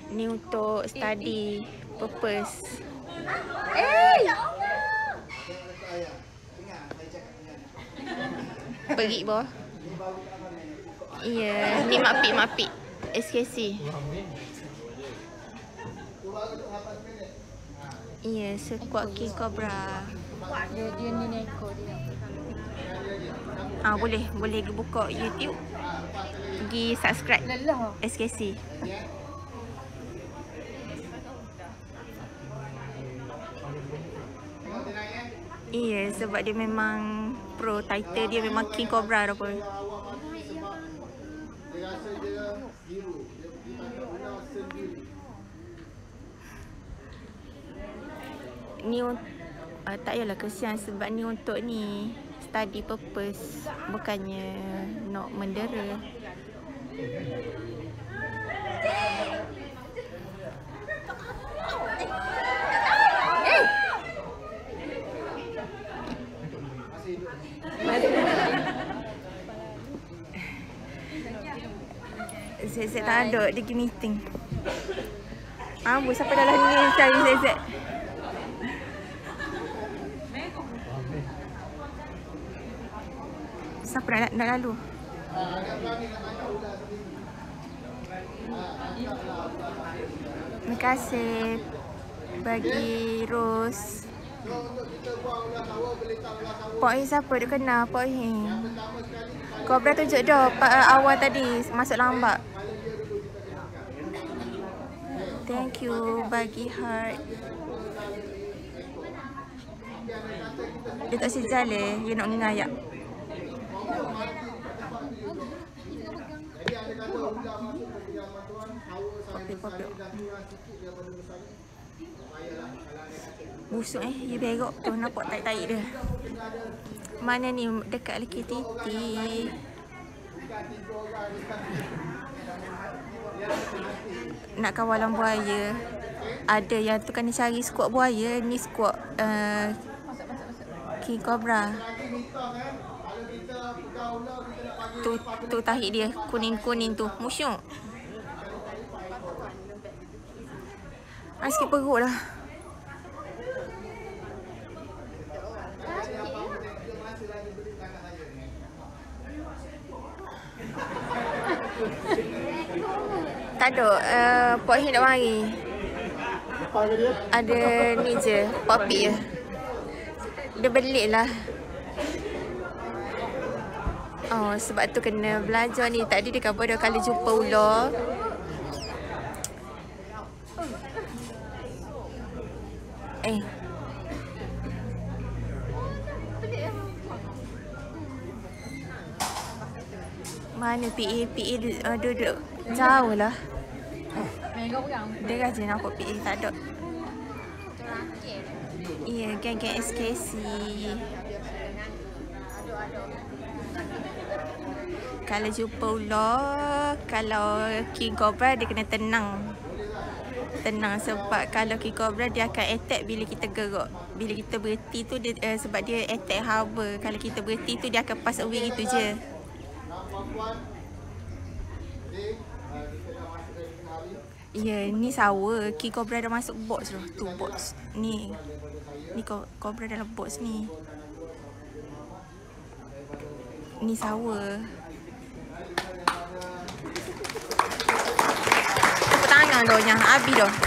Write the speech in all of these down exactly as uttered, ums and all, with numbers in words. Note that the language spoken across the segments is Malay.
Ni untuk study purpose. Eh! Pergi bawah. Ya, ni mapik-mapik S K C. Ya, sekuat King Cobra. Dia dia ni neko dia. Ah, boleh, boleh pergi buka YouTube. Pergi subscribe Lelah. S K C. Iya, sebab dia memang pro, title dia memang King Cobra dah pun. Ni uh, tak yalah kesian sebab ni untuk ni study purpose, bukannya nak mendera. Zek-zek tak ada, dia pergi meeting. Ah, bu siapa dalam ni cari Zek-zek. Siapa nak, nak lalu? Terima kasih bagi Ros. Pak Hin siapa? Dia kenal Pak Hin. Cobra tunjuk dah awal tadi masuk lambat. Thank you bagi heart. Dia tak sejalan, dia nak ngayak. Popik-popik. Busuk eh, dia berok tu nampak tarik-tarik dia. Mana ni dekat lelaki titi. Nak kawalan buaya. Ada yang tu kena cari squad buaya, ni squad uh, King Cobra. Tu tu tahi dia kuning-kuning tu, musyuk. Ah, sikit perut lah. Tak ada, uh, Pak Hin nak mari. Ada ni je, popik je. Dia belik lah. Oh, sebab tu kena belajar ni. Tadi dia kata dah kali jumpa ular. Eh. Mana P A? P A uh, duduk jauh lah. Dia rajin nampak P A, tak ada. Iya, geng-geng S K C. Kalau jumpa ular, kalau King Cobra dia kena tenang. Tenang sebab kalau King Cobra dia akan attack bila kita gerak. Bila kita berhenti tu dia uh, sebab dia attack hover. Kalau kita berhenti tu dia akan pass away gitu je. Ya, ni sawa. King Cobra dah masuk box tu. Tu box. Ni. Ni Cobra dalam box ni. Ni sawa. Tepuk tangan dah nya. Habis dah.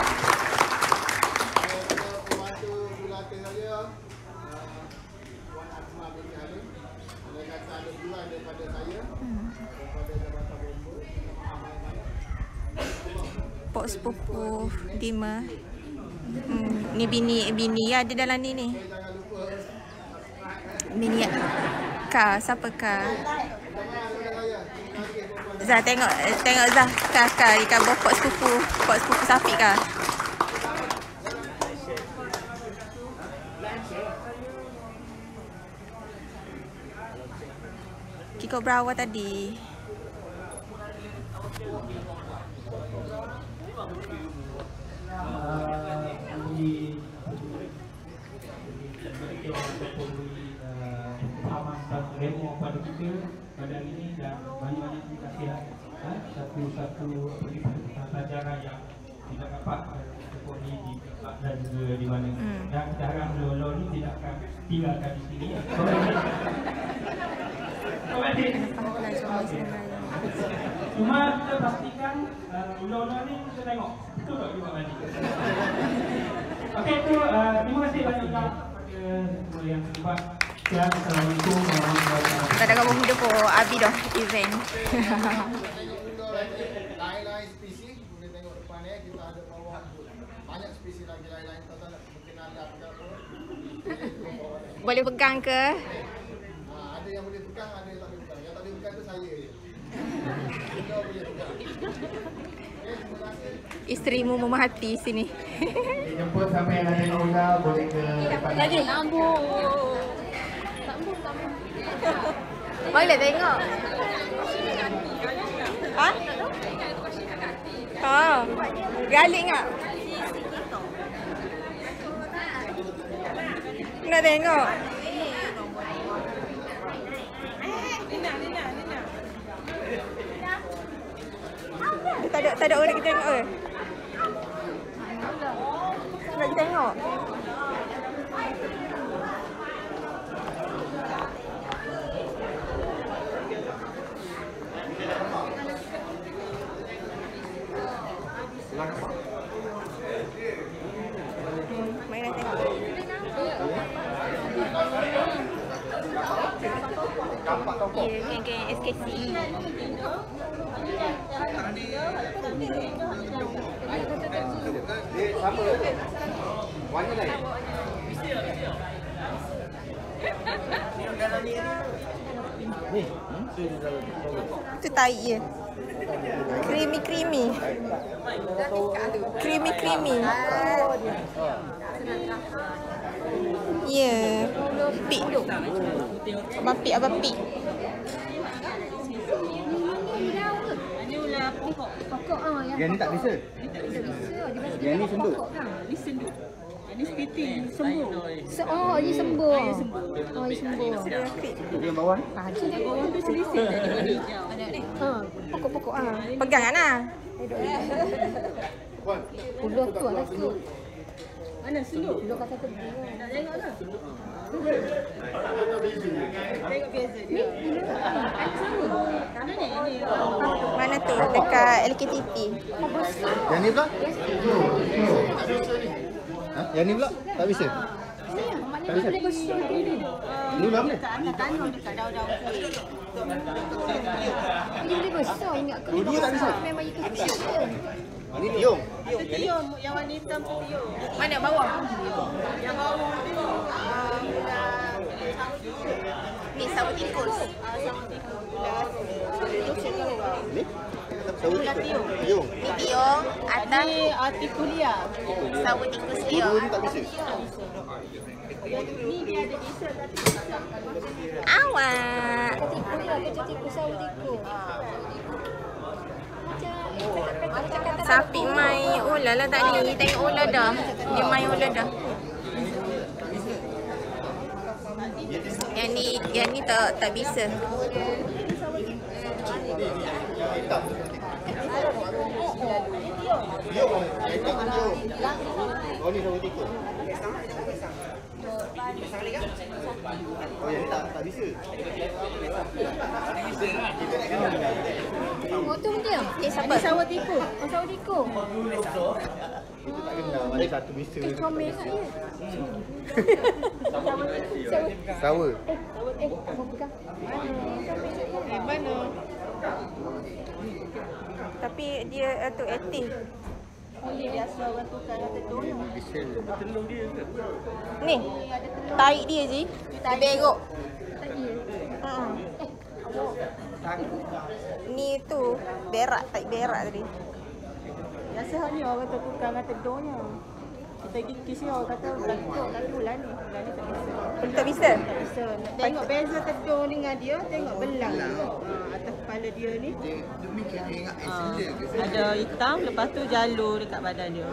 Pok sepupu Dima. Hmm, ni bini bini ada dalam ni ni. Bini Ka, siapa Ka? Zah tengok tengok Zah Ka Ka ikan pok sepupu, pok sepupu Safiq Ka. Kiko Brawa tadi. Demo pada kita pada hari ini dan banyak-banyak terima kasih satu-satu pelajaran yang tidak dapat tekuk ni di tempat dan juga di mana. Hmm. Dan kita harap Lolo ni tidak akan tinggalkan di sini. Cuma kita pastikan uh, Lolo ni kita tengok. Betul tak juga tadi? Okey, itu uh, terima kasih banyak-banyak kepada semua yang terlibat. Ya, Assalamualaikum warahmatullahi wabarakatuh. Tak ada kamu hidup po Abi dah event. Lain-lain spesies, boleh tengok depan ni, kita ada bawah banyak spesies lagi lain-lain, tak tahu nak mungkin ada ke apa. Boleh pegang ke? Ha, ada yang boleh pegang, ada yang tak boleh pegang. Yang tak boleh pegang tu saya je. Kita boleh pegang. Okay, terima kasih. Isterimu memerhati sini. Jemput sampai yang ada ular boleh ke depan. Lagi. Sambung. Sambung, sambung. Boleh tengok. Ha? Ha. Galik tak? Nak tengok. Dia tak ada tak ada orang kita tengok ke? Nak kita tengok. Main nak tengok. Ya, geng-geng S K C. Sama. Warna lain. Ni, Tu tai je. Creamy creamy. Creamy creamy. Ya. Pik. Abang pik, abang pik. Pokok ah yang yang ni tak bisa. Yang ni senduk. Ni senduk. Ini spitting, sembuh. Se oh, ini sembuh. Oh, ini sembuh. Itu yang bawah ni. Ah, tu dia. Bawah tu selisih tadi hijau. Ha, pokok-pokok ah. Pegang kan ah. Uluh tu lah tu. Mana senduk? Uluh kata tu. Nak tengok tak? Tengok biasa dia. Mana ni? Ini. Mana tu? Dekat L K T T. Yang ni pula? Ha? Yang ni pula? Tak bisa? Tak bisa? Ni pula mana? Tanah dekat daun-daun. Ini boleh besar ingat ke? Dua-dua tak bisa? Memang itu kecil. Ini tiung. Itu tiung, yang warna hitam tu tiung. Mana bawah? Yang bawah tu. Ni sawit tikus. Ni? Sawit tiung. Tiung. Ni tiung, atas Ni artikulia. sawit tikus dia. Dua-dua ni tak bisa? Ni dia ada bisa tapi Awak. Tikus lah, kecil tikus sawit tikus. Sapi main ular lah tadi. Tengok ular dah. Dia main ular dah. Yang ni, yang ni tak tak bisa. Hitam. Tiung. Hitam tu tiung. Oh ni sawit tikus. Oh yang ni tak tak bisa. Oh, tu dia. Eh, siapa? Ini sawit tikus. Oh, sawit tikus. Itu tak kena. Ada satu bisa. Eh, comel kat dia. Sawit. Sawa. Eh, eh, apa pegang? Eh, mana? Tapi dia uh, tu aktif. Oh, dia biasa orang tukar kata tu. Bisa. Ni. Tarik dia je. Dia berok. Ha. Ni tu berak, tarik berak tadi. Biasa ni orang tukar kata donya. Kita pergi kisi orang kata lagu lagu lah ni. Bulan ni tak bisa. Pun tak bisa. Tak bisa. Nak tengok beza tedung dengan dia, tengok belang. Ha, atas kepala dia ni. Ha, ada hitam, lepas tu jalur dekat badan dia.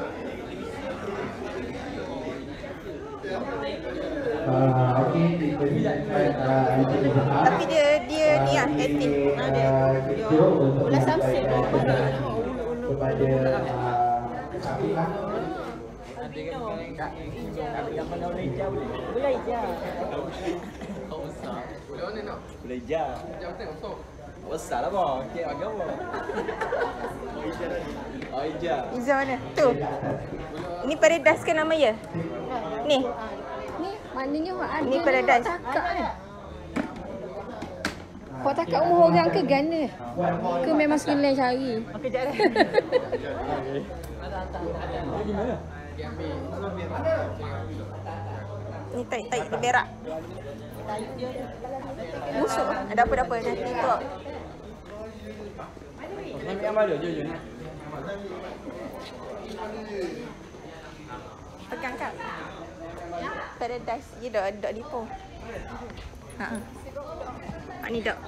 Uh, Okey, kita uh, Tapi dia dia ni lah aktif. Ada. Dia ulas samsel tu. kepada uh, Belajar. Besar lah bang. Kek agama. Oh, Ija. Iza mana? Tu. Ini Paradise ke nama ya? Ni. Ni maknanya awak ada. Ni Paradise. Takak kan? Kau takak umur orang ke gana? Ke memang sengaja cari? Okey, jap dah. Ni taik-taik dia berak. Busuk. Ada apa-apa nanti tu. Ambil gambar dia, jom jom. Pegang kak. Paradise. Dia dah dok lipo. Ha. Ha ni dok.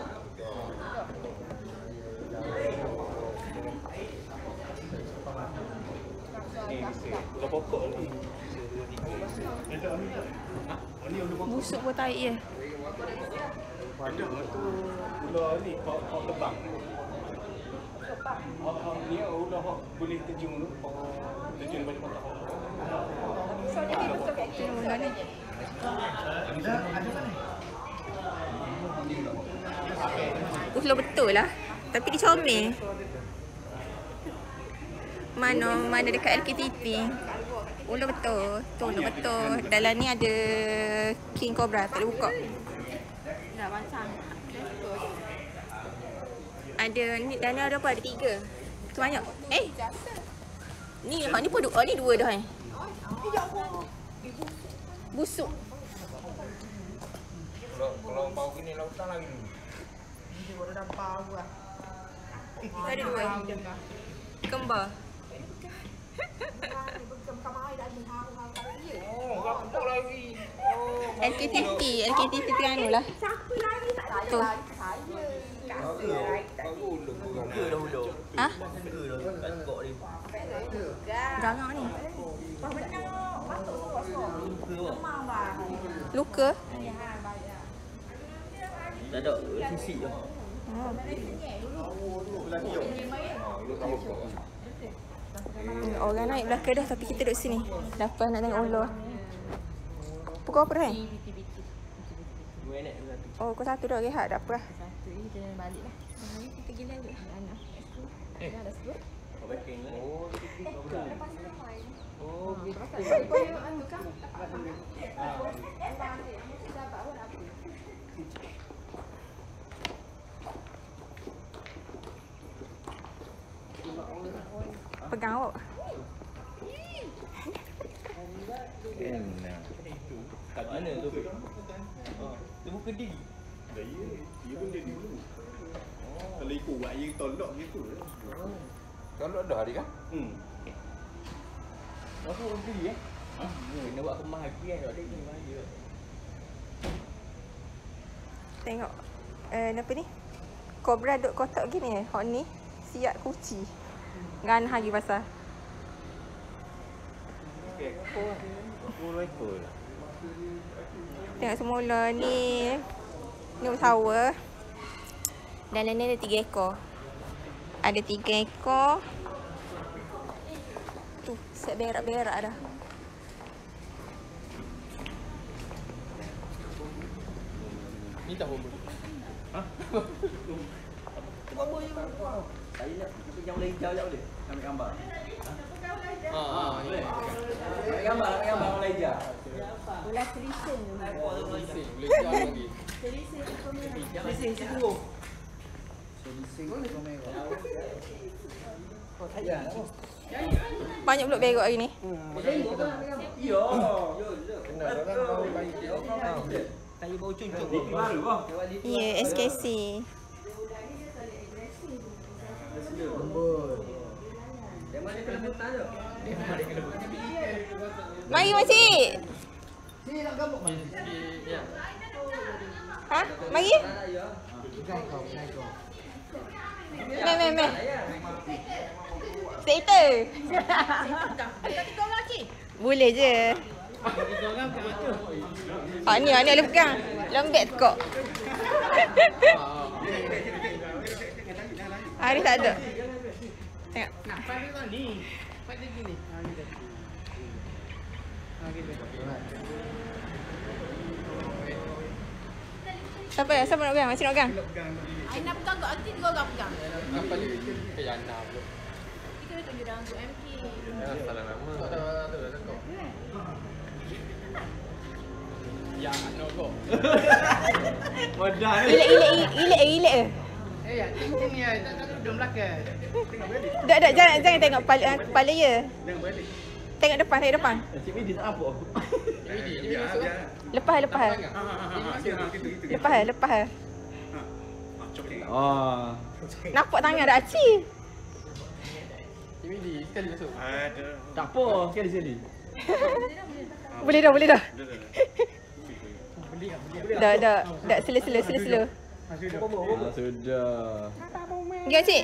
Busuk pun taik je. Ada tu ular ni kau kau terbang. Oh, oh, ni ular kau boleh terjun tu. Terjun balik kotak. So dia ni betul kat kiri ular ni. Ular betul lah. Tapi dia comel. Mana mana dekat L K T P. Ular betul. Tu ular betul. Dalam ni ada king cobra. Tak boleh buka. Dah macam. Ada ni dan ni ada apa? Ada tiga. Tu banyak. Eh. Ni hak ni pun dua. Oh, ni dua dah eh. Busuk. Kalau kalau bau gini lautan lagi dulu. Ada dua. Kembar. Oh, gampang lagi. Oh, L K T P. L K T P Terengganu lah. Tu. bagus lu bukan ke dahulu. Ha? Ke dah kat kok ni. Garang ni. Luka. Luka? Tak ada sisi je. Oh. Hmm, orang naik belakang dah tapi kita duduk sini. Dapat nak tengok ular. Pukul apa dah? Dua enak satu. Oh, pukul satu dah rehat. Tak apa lah. Satu ni kita balik lah. Kita pergi lagi. Anak. Eh. Dah dah sebut. Oh, backing lah. Oh, betul. Oh, gitu. Kau yang anu kan? Pegang awak. Enak. Kat mana tu? Oh, tu bukan dia. Dah ya, dia pun jadi dulu. Kalau ikut buat yang tolak gitu. Kalau ada hari kan? Hmm. Apa orang beli eh? Ha? Kena buat kemah lagi kan? Tak ada ni bahaya. Tengok. Eh, apa ni? Kobra duk kotak gini eh. Hak ni siap kuci. Ngan hari pasal. Ekor lah. Sepuluh ekor lah. Tengok semula ni. Ni bersawa. Dan ni ada tiga ekor. Ada tiga ekor. Tu, set berak-berak dah. Ni tak bomba. Ha? Tu bomba je. Saya nak kita yang boleh hijau je boleh. Ambil gambar. Ha, ha, ni. Ambil gambar, ambil gambar boleh hijau. Bola selisih. Boleh hijau lagi. Selisih tu merah. Selisih sepuluh. Banyak pula berak hari ni. Ya. Kena orang bau baik. Saya bau cuncuk. Di baru bah. Ya, S K C. Yang mana kelebutan tu? Mari makcik. Sini nak gambar. Ha? Mari. Meh, meh, meh. Skater. Boleh je. Ah ni, ah ni ada pegang. Lembek tekok. Ah ni tak ada. Tengok. Dapat dia gini. Ha gitu. Ha gitu. Siapa ya? Siapa nak pegang? Macam nak pegang? Ai nak pegang kat hati dua orang pegang. Apa ni? Kayana pula. Kita nak tunjuk rambut M K. Ya, salah nama. Tak tahu, tak tahu, tak tahu. Ya, no go. Wadah ni. Ilek, ilek, ilek, ilek ke? Eh, ya, tengok ni ya. Tak tak duduk belakang. Tak, tak, jangan, jangan tengok kepala, kepala je. Tengok depan, tengok depan. Cik Midi tak apa? Cik Midi, Cik Midi masuk. Lepas, lepas. Lepas, lepas. Oh. Nampak tangan dah aci. Cik Midi, sekali masuk. Ada. Tak apa, sekali sekali. Boleh dah, boleh dah. Dah, dah. Dah, sila, sila, sila, sila. Ah, sudah. Pergi cik.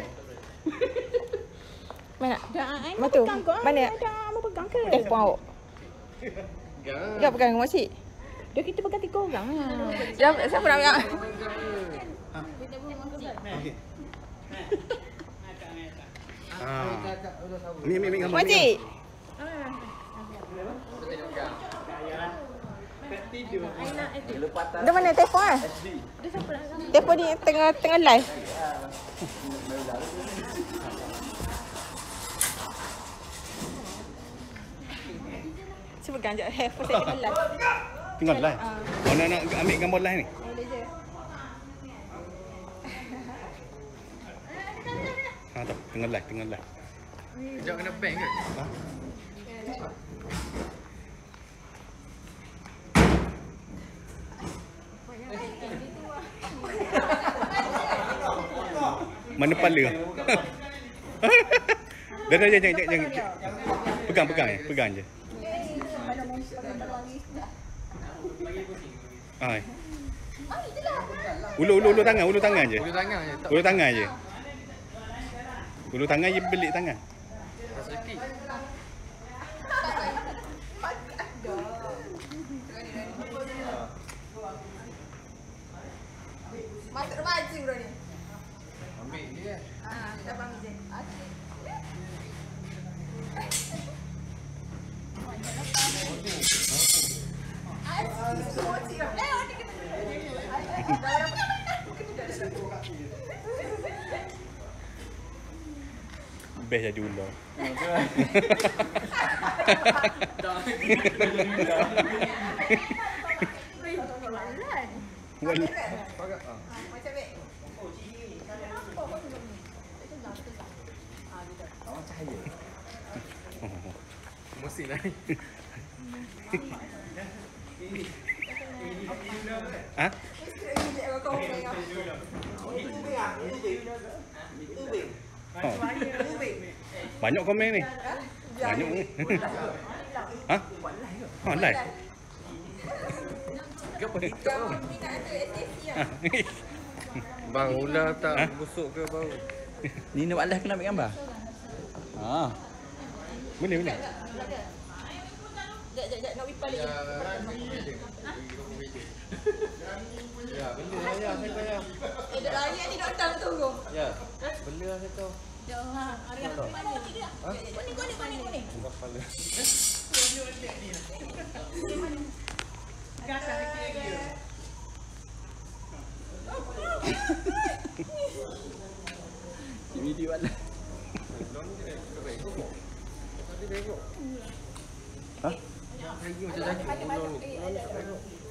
Mana? Dah ai. Mana tu? Mana? Dah mau pegang ke? Telefon awak. Jangan pegang dengan cik. Dah kita pegang tiga orang lah. Siapa, siapa nak pegang? Okey. Ah. Ni ni ni gambar. Makcik. Dah mana telefon ah? Telefon ni tengah tengah live. Cuba pegang jap. Handphone saya tengah live. Tengok live. Oh, nak nak ambil gambar live ni. Boleh je. Ha tak, tengah live, tengah live. Sekejap kena bank ke? Ha? Mana pala? Dah dah jangan jangan jangan. Pegang pegang je, pegang je. Ai. Ulu ulu ulu tangan, ulu tangan je. Ulu tangan je. Ulu tangan je. Ulu tangan je belik tangan. Rezeki. Masuk rumah Haji bro ni. Ambil dia. Ah, dah bang je. Best jadi ular. Wal. Mesin lah. Ha? Oh. Banyak komen ni. Banyak ni. Ha? Ha, live. Kenapa kita? Bang, ular tak Ha? busuk ke bau? Ni nak buat live kena ambil gambar? Ha. Boleh boleh. Jap jap jap nak wipal lagi. Ya, benda lah ya, saya bayar. Eh dah lari ni dah datang tunggu. Ya, benda lah saya tahu. Jom ha. Hari apa mana ni? Kuning kuning kuning kuning. Kepala. Ini di mana? Ha? Lagi macam lagi.